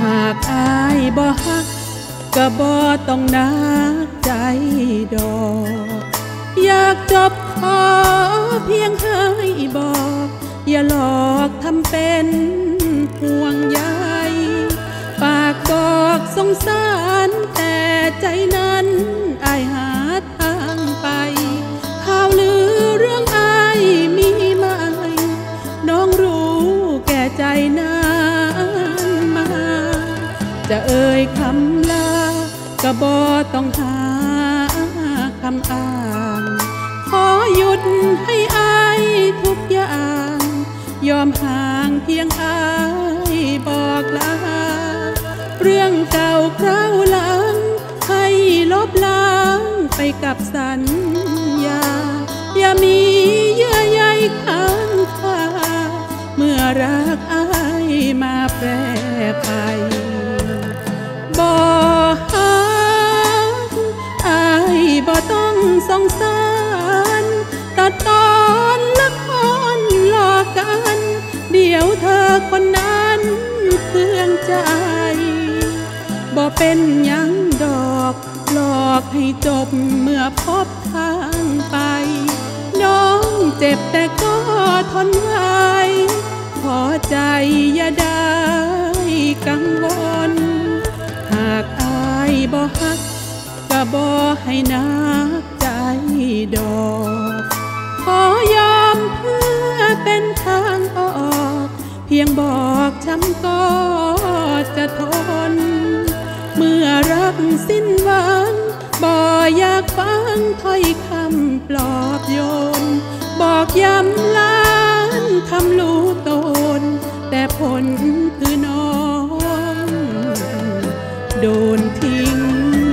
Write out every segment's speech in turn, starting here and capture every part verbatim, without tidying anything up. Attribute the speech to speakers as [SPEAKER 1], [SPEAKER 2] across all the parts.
[SPEAKER 1] ากอายบ่ฮักก็บ่ต้องนักใจดอกอยากจบขอเพียงให้บอกอย่าหลอกทำเป็นห่วงใยปากบอกสงสารแต่ใจนั้นอายหาทางไปข่าวลือเรื่องอายมีไหมน้องรู้แก่ใจนานมาจะเอ่ยคำลาก็บ่ต้องหาคำอ้างขอหยุดให้อายทุกอย่างยอมห่างเพียงอายบอกลาเรื่องเก่าคราวหลังให้ลบล้างไปกับสัญญาอย่ามีเยื่อใยค้างคาเมื่อรักอายมาแปรไปบ่ฮักอายบ่ต้องสงสารตัดตอนละครหลอกกันเดี๋ยวเธอคนนั้นเคืองใจบ่เป็นหยังดอกหลอกให้จบเมื่อพบทางไปน้องเจ็บแต่ก็ทนไว้ขอใจอย่าได้กังวลหากอายบ่ฮักก็บ่ให้นักใจดอกขอยอมเพื่อเป็นทางออกเพียงบอกช้ำก็จะทนเมื่อรักสิ้นหวังบ่อยากฟังถ้อยคำปลอบโยนบอกย้ำล้านคำรู้ตนแต่ผลคือน้องโดนทิ้ง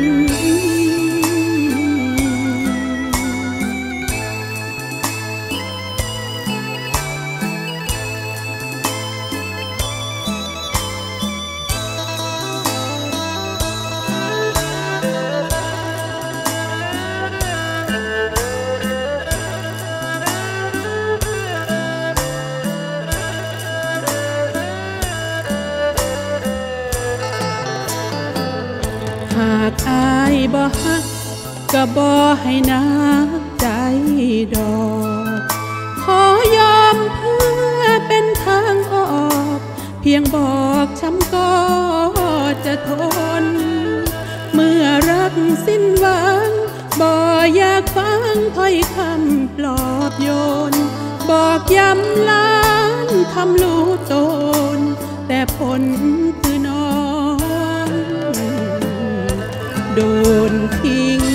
[SPEAKER 1] หากอายบ่ฮักก็บ่ให้นักใจดอกขอยอมเพื่อเป็นทางออกเพียงบอกช้ำก็จะทนเมื่อรักสิ้นหวังบ่อยากฟังถ้อยคำปลอบโยนบอกย้ำล้านคำรู้ตนแต่ผลคือน้องโดนทิ้ง